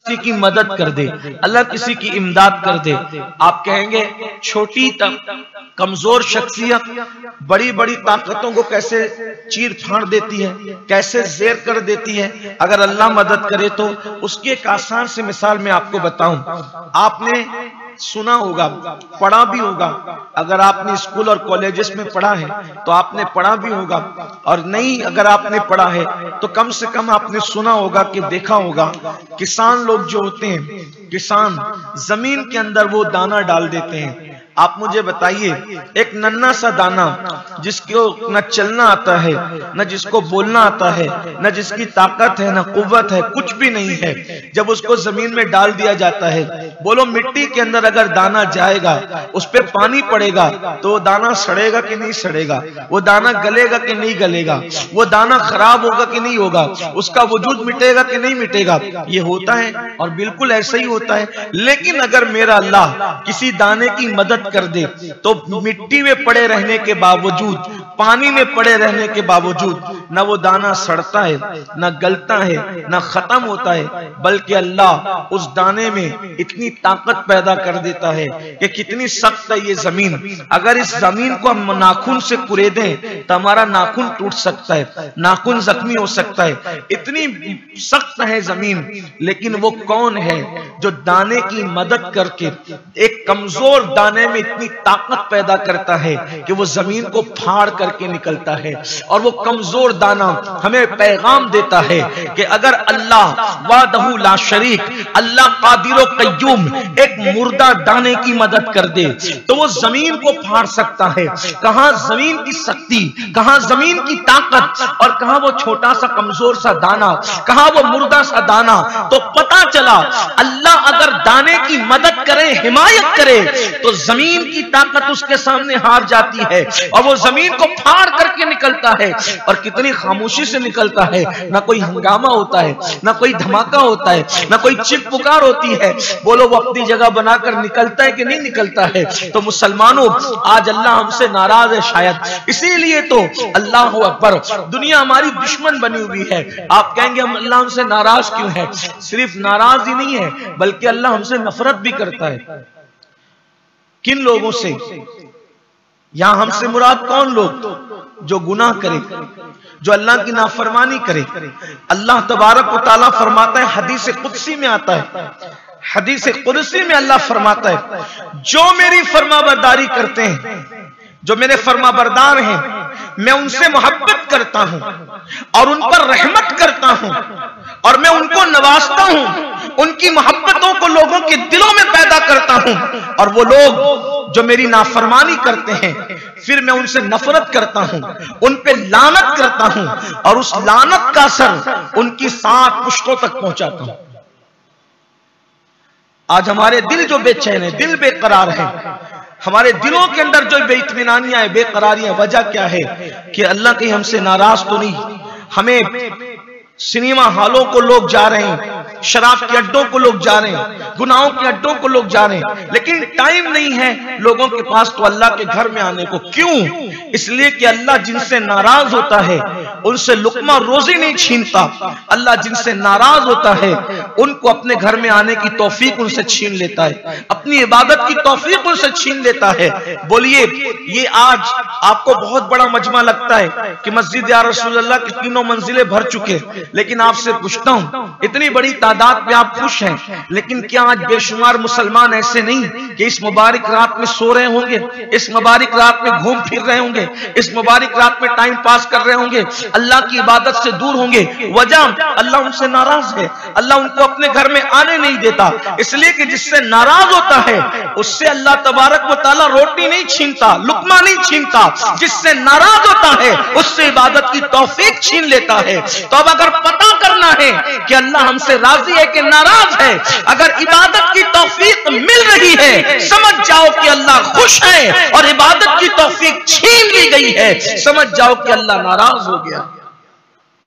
کسی کی مدد کر دے، اللہ کسی کی امداد کر دے، آپ کہیں گے چھوٹی کمزور شخصیت بڑی بڑی طاقتوں کو کیسے چیر پھاڑ دیتی ہے، کیسے زیر کر دیتی ہے۔ اگر اللہ مدد کرے تو اس کی ایک آسان سی مثال میں آپ کو بتاؤں، آپ نے سنا ہوگا، پڑھا بھی ہوگا، اگر آپ نے اسکول اور کالجز میں پڑھا ہے تو آپ نے پڑھا بھی ہوگا، اور نہیں اگر آپ نے پڑھا ہے تو کم سے کم آپ نے سنا ہوگا کہ دیکھا ہوگا، کسان لوگ جو ہوتے ہیں، کسان زمین کے اندر وہ دانہ ڈال دیتے ہیں۔ آپ مجھے بتائیے ایک ننھا سا دانہ جس کو نہ چلنا آتا ہے، نہ جس کو بولنا آتا ہے، نہ جس کی طاقت ہے، نہ قوت ہے، کچھ بھی نہیں ہے، جب اس کو زمین میں ڈال دیا جاتا ہے، بولو مٹی کے اندر اگر دانہ جائے گا، اس پہ پانی پڑے گا تو وہ دانہ سڑے گا کہ نہیں سڑے گا، وہ دانہ گلے گا کہ نہیں گلے گا، وہ دانہ خراب ہوگا کہ نہیں ہوگا، اس کا وجود مٹے گا کہ نہیں مٹے گا۔ یہ ہوتا ہے اور بالکل ایسا ہی ہوتا ہے۔ لیکن اگر میرا اللہ کسی دانے کی مدد کر دے تو مٹی میں پڑے رہنے کے باوجود، پانی میں پڑے رہنے کے باوجود نہ وہ دانہ سڑتا ہے، نہ گلتا ہے، نہ ختم ہوتا ہے، بلکہ اللہ اس دانے میں اتنی طاقت پیدا کر دیتا ہے کہ کتنی سخت ہے یہ زمین، اگر اس زمین کو ہم ناخن سے کریدیں تو ہمارا ناخن ٹوٹ سکتا ہے، ناخن زخمی ہو سکتا ہے، اتنی سخت ہے زمین۔ لیکن وہ کون ہے جو دانے کی مدد کر کے ایک کمزور دانے میں اتنی طاقت پیدا کرتا ہے کہ وہ زمین کو پھاڑ کر کے نکلتا ہے، اور وہ کمزور دانہ ہمیں پیغام دیتا ہے کہ اگر اللہ وحدہ لا شریک، اللہ قادر و قیوم ایک مردہ دانے کی مدد کر دے تو وہ زمین کو پھاڑ سکتا ہے۔ کہاں زمین کی سختی، کہاں زمین کی طاقت، اور کہاں وہ چھوٹا سا کمزور سا دانہ، کہاں وہ مردہ سا دانہ۔ تو پتا چلا اللہ اگر دانے کی مدد کرے، حمایت کرے، تو زمین کی طاقت اس کے سامنے ہار جاتی ہے اور وہ زمین کو پھاڑ کر کے نکلتا ہے، اور کتنی خاموشی سے نکلتا ہے، نہ کوئی ہنگامہ ہوتا ہے، نہ کوئی دھماکہ ہوتا ہے، نہ کوئی چیخ پکار ہوتی ہے۔ بولو وہ اپنی جگہ بنا کر نکلتا ہے کہ نہیں نکلتا ہے؟ تو مسلمانوں آج اللہ ہم سے ناراض ہے شاید، اسی لیے تو اللہ اکبر، دنیا ہماری دشمن بنی ہوئی ہے۔ آپ کہیں گے ہم اللہ ہم سے ناراض کیوں ہے؟ صرف ناراض ہی نہیں ہے بلکہ اللہ ہم سے نفرت بھی کرتا ہے۔ کن لوگوں سے؟ یہاں ہم سے مراد کون لوگ؟ جو گناہ کرے، جو اللہ کی نافرمانی کرے۔ اللہ تبارک و تعالیٰ فرماتا ہے، حدیث قدسی میں آتا ہے، حدیث قدسی میں اللہ فرماتا ہے جو میری فرما برداری کرتے ہیں، جو میرے فرما بردار ہیں، میں ان سے محبت کرتا ہوں اور ان پر رحمت کرتا ہوں اور میں ان کو نوازتا ہوں، ان کی محبتوں کو لوگوں کے دلوں میں پیدا کرتا ہوں، اور وہ لوگ جو میری نافرمانی کرتے ہیں پھر میں ان سے نفرت کرتا ہوں، ان پہ لعنت کرتا ہوں، اور اس لعنت کا اثر ان کی 7 پشتوں تک پہنچاتا ہوں۔ آج ہمارے دل جو بے چین ہے، دل بے قرار ہے، ہمارے دلوں کے اندر جو بے اطمینانیاں ہیں، بے قراریاں، وجہ کیا ہے؟ کہ اللہ کہیں ہم سے ناراض تو نہیں۔ ہمیں سنیما ہالوں کو لوگ جا رہے ہیں، شراب کے اڈوں کو لوگ جا رہے ہیں، گناہوں کے اڈوں کو لوگ جا رہے ہیں، لیکن ٹائم نہیں ہے لوگوں کے پاس تو اللہ کے گھر میں آنے کو۔ کیوں؟ اس لیے کہ اللہ جن سے ناراض ہوتا ہے ان سے لقمہ روزی نہیں چھینتا، اللہ جن سے ناراض ہوتا ہے ان کو اپنے گھر میں آنے کی توفیق ان سے چھین لیتا ہے، اپنی عبادت کی توفیق ان سے چھین لیتا ہے۔ بولیے یہ آج آپ کو بہت بڑا مجمع لگتا ہے کہ مسجد یا رسول اللہ کی 3 منزلیں بھر چکے، لیکن آپ سے پوچھتا ہوں اتنی بڑی تعداد میں آپ خوش ہیں، لیکن کیا آج بے شمار مسلمان ایسے نہیں کہ اس مبارک رات میں سو رہے ہوں گے، اس مبارک رات میں گھوم پھر رہے ہوں گے، اس مبارک رات میں ٹائم پاس کر رہے ہوں گے، اللہ کی عبادت سے دور ہوں گے؟ وجہ اللہ ان سے ناراض ہے، اللہ ان کو اپنے گھر میں آنے نہیں دیتا، اس لیے کہ جس سے ناراض ہوتا ہے اس سے اللہ تبارک و تعالیٰ روٹی نہیں چھینتا، لقمہ نہیں چھینتا، جس سے ناراض ہوتا ہے اس سے عبادت کی توفیق چھین لیتا ہے۔ تو اب اگر پتہ کرنا ہے کہ اللہ ہم سے راضی ہے کہ ناراض ہے، اگر عبادت کی توفیق مل رہی ہے سمجھ جاؤ کہ اللہ خوش ہے، اور عبادت کی توفیق چھین لی گئی ہے سمجھ جاؤ کہ اللہ ناراض ہو گیا۔